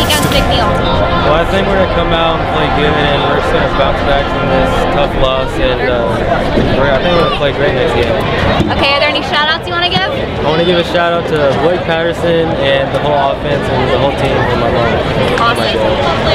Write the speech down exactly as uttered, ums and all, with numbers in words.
weekend's big meal? Well, I think we're going to come out and play good, and we're just going to bounce back from this tough loss, and uh, we're, I think we're going to play great next game. Okay, are there any shout-outs you want to give? I want to give a shout-out to Blake Patterson and the whole offense and the whole team and my mom. Awesome.